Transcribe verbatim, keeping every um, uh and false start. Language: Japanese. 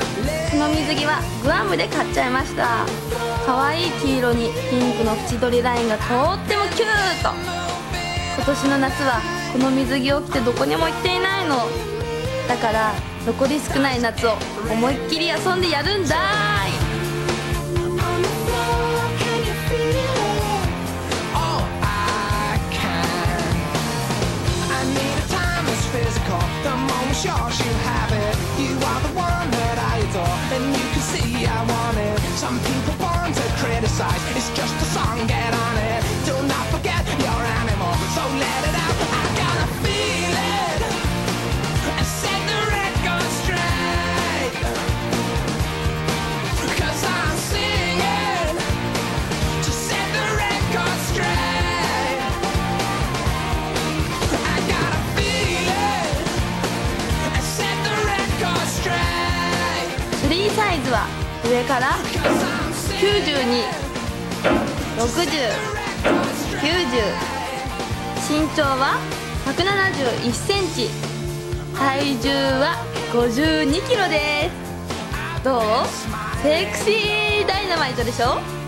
この水着はグアムで買っちゃいました。可愛い黄色にピンクの縁取りラインがとってもキュート。今年の夏はこの水着を着てどこにも行っていないの。だから残り少ない夏を思いっきり遊んでやるんだーい。 Some people born to criticize. It's just a song, get on it. Do not forget your animal, so let it out. I gotta feel it and set the record straight. Cause I'm singing to set the record straight. I gotta feel it and set the record straight. スリーサイズは上からきゅうじゅうに、ろくじゅう、きゅうじゅう、身長はひゃくななじゅういっセンチ、体重はごじゅうにキロです。どう？セクシーダイナマイトでしょ？